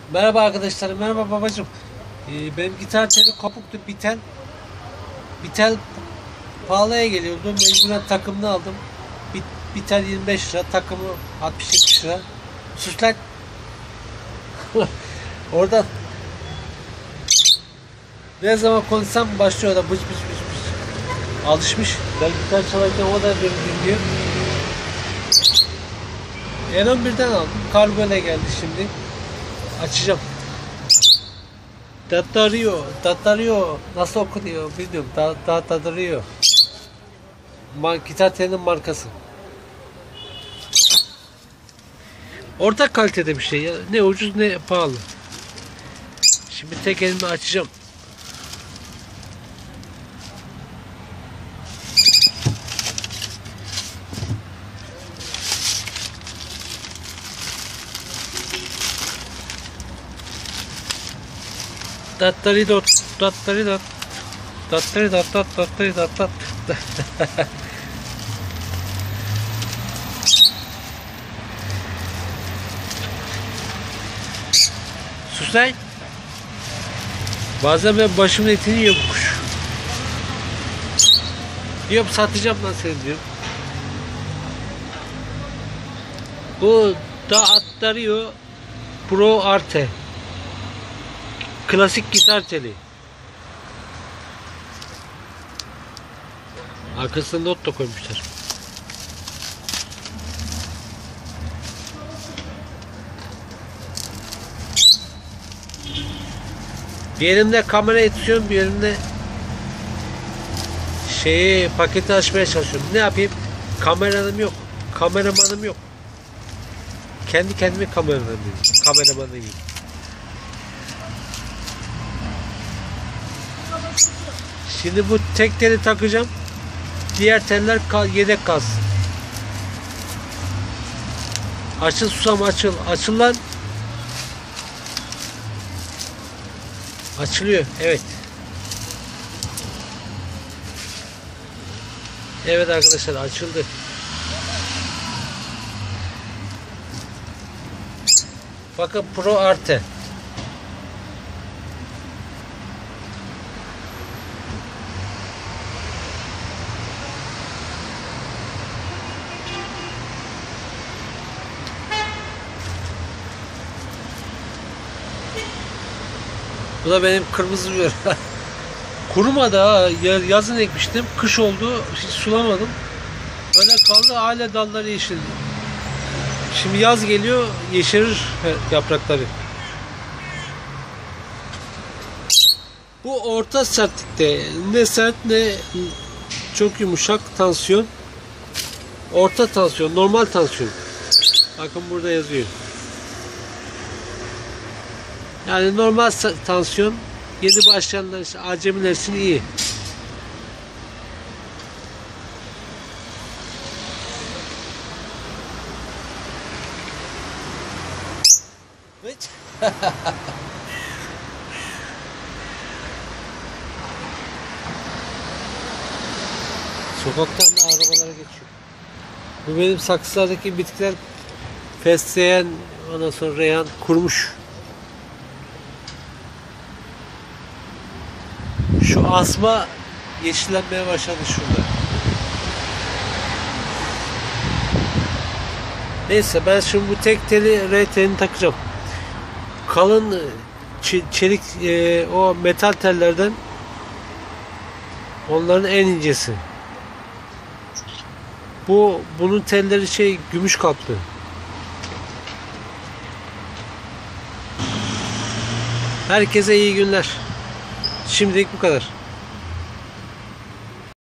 Merhaba arkadaşlar, merhaba babacığım. Benim gitar teli kopuktu, Bitel. Bitel pahalıya geliyordu. Mecburen takımını aldım. Bitel 25 lira, takımı 60-70 lira. Sus lan. Oradan ne zaman konuşsam başlıyor da bıç bıç bıç bıç. Alışmış. Ben gitar çalarken o da beni dinliyor. N11'den aldım. Kargoyla geldi şimdi. Açacağım. Datario nasıl okunuyor bilmiyorum. Datario. Gitar telinin markası. Orta kalitede bir şey ya. Ne ucuz ne pahalı. Şimdi tek elimi açacağım. Dattaridot, dattaridot, dattaridot, dattaridot. Sus lan. Bazen ben başımın etini yiyor bu kuş. Diyorum satacağım lan seni diyorum. Bu Dattario Pro Arte. Klasik gitar teli. Arkasında not da koymuşlar. Bir elimde kamera tutuyorum, bir elimde paketi açmaya çalışıyorum. Ne yapayım? Kameramanım yok. Kameramanım yok. Kendi kendime kameramanıyım. Şimdi bu tek teli takacağım. Diğer teller yedek kalsın. Açıl susam açıl. Açıl lan. Açılıyor. Evet. Evet arkadaşlar açıldı. Bakın Pro Arte. Bu da benim kırmızı biber. Kurumadı ha. Yazın ekmiştim. Kış oldu. Hiç sulamadım. Böyle kaldı. Hala dalları yeşil. Şimdi yaz geliyor. Yeşerir yaprakları. Bu orta sertlikte. Ne sert ne çok yumuşak tansiyon. Orta tansiyon. Normal tansiyon. Bakın burada yazıyor. Yani normal tansiyon yeni başlayanlar için, acemiler için iyi. Sokaktan da arabalara geçiyor. Bu benim saksılardaki bitkiler fesleğen, ondan sonra reyhan kurumuş. Şu asma yeşillenmeye başladı şurada. Neyse ben şimdi bu tek teli R telini takacağım. Kalın çelik o metal tellerden onların en incesi. Bunun telleri gümüş kaplı. Herkese iyi günler. Şimdilik bu kadar.